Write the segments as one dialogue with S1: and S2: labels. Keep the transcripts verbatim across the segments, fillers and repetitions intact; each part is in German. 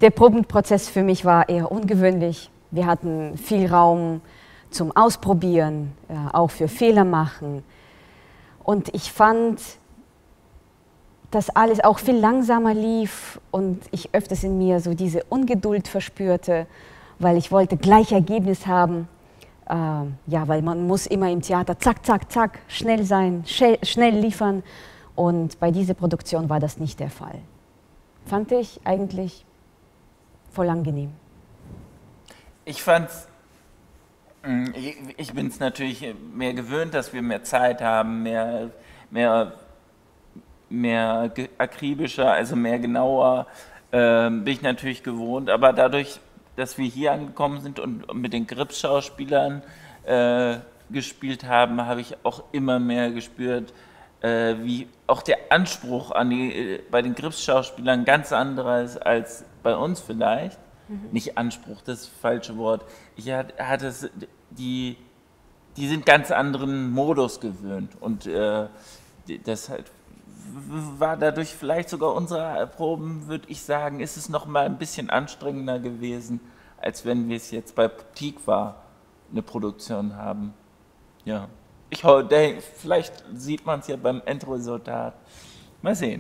S1: Der Probenprozess für mich war eher ungewöhnlich. Wir hatten viel Raum zum Ausprobieren, ja, auch für Fehler machen. Und ich fand, dass alles auch viel langsamer lief und ich öfters in mir so diese Ungeduld verspürte, weil ich wollte gleich Ergebnis haben. Äh, ja, weil man muss immer im Theater zack, zack, zack, schnell sein, schnell, schnell liefern. Und bei dieser Produktion war das nicht der Fall. Fand ich eigentlich voll angenehm.
S2: Ich fand's, ich, ich bin es natürlich mehr gewöhnt, dass wir mehr Zeit haben, mehr, mehr, mehr akribischer, also mehr genauer, äh, bin ich natürlich gewohnt. Aber dadurch, dass wir hier angekommen sind und mit den Grips-Schauspielern äh, gespielt haben, habe ich auch immer mehr gespürt, äh, wie auch der Anspruch an die, äh, bei den Grips-Schauspielern ganz anderer ist als bei uns vielleicht. Mhm. Nicht Anspruch, das ist das falsche Wort. Ich hatte es, die, die sind ganz anderen Modus gewöhnt und äh, das halt war dadurch vielleicht sogar unsere Proben, würde ich sagen, ist es noch mal ein bisschen anstrengender gewesen, als wenn wir es jetzt bei Tikva eine Produktion haben. Ja, ich denke, vielleicht sieht man es ja beim Endresultat. Mal sehen.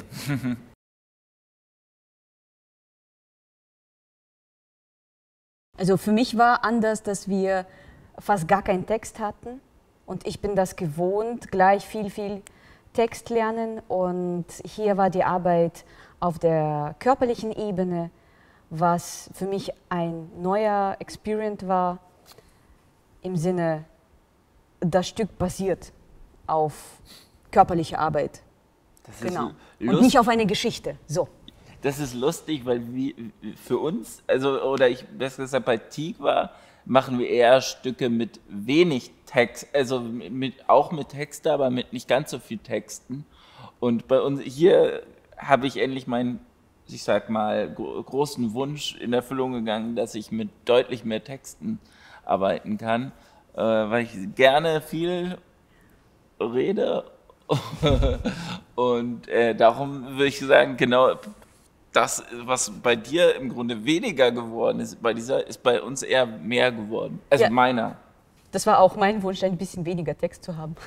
S1: Also für mich war anders, dass wir fast gar keinen Text hatten und ich bin das gewohnt, gleich viel, viel Text lernen und hier war die Arbeit auf der körperlichen Ebene, was für mich ein neuer Experience war, im Sinne, das Stück basiert auf körperlicher Arbeit.
S2: Das
S1: genau. Und nicht auf eine Geschichte. So.
S2: Das ist lustig, weil wir, für uns, also oder ich besser gesagt bei Tikva, machen wir eher Stücke mit wenig Text, also mit, auch mit Texten, aber mit nicht ganz so viel Texten. Und bei uns hier habe ich endlich meinen, ich sag mal, großen Wunsch in Erfüllung gegangen, dass ich mit deutlich mehr Texten arbeiten kann, äh, weil ich gerne viel rede. Und äh, darum würde ich sagen, genau das, was bei dir im Grunde weniger geworden ist, bei dieser ist bei uns eher mehr geworden. Also ja, meiner.
S1: Das war auch mein Wunsch, ein bisschen weniger Text zu haben.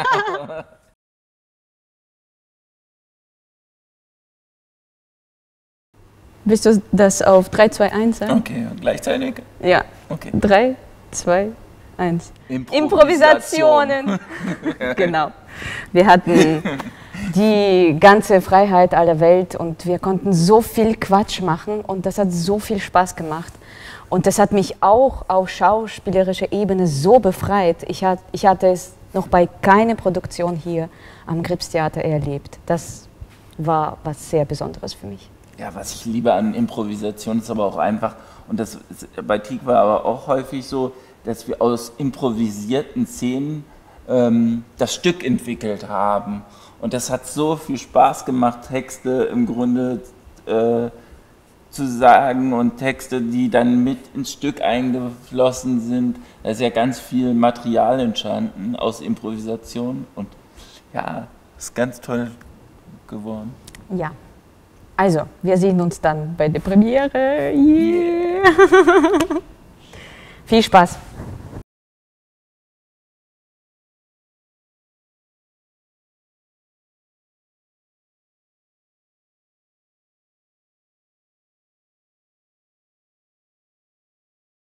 S1: Willst du das auf drei, zwei, eins sagen?
S2: Okay, gleichzeitig?
S1: Ja.
S2: Okay.
S1: drei, zwei, eins.
S2: Improvisation.
S1: Improvisationen. Genau. Wir hatten die ganze Freiheit aller Welt und wir konnten so viel Quatsch machen und das hat so viel Spaß gemacht. Und das hat mich auch auf schauspielerischer Ebene so befreit. Ich, hat, ich hatte es noch bei keiner Produktion hier am Gripstheater erlebt. Das war was sehr Besonderes für mich.
S2: Ja, was ich liebe an Improvisation ist aber auch einfach, und das ist bei Tikva aber auch häufig so, dass wir aus improvisierten Szenen ähm, das Stück entwickelt haben. Und das hat so viel Spaß gemacht, Texte im Grunde äh, zu sagen und Texte, die dann mit ins Stück eingeflossen sind. Da ist ja ganz viel Material entstanden aus Improvisation und ja, ist ganz toll geworden.
S1: Ja, also wir sehen uns dann bei der Premiere. Yeah. Viel Spaß!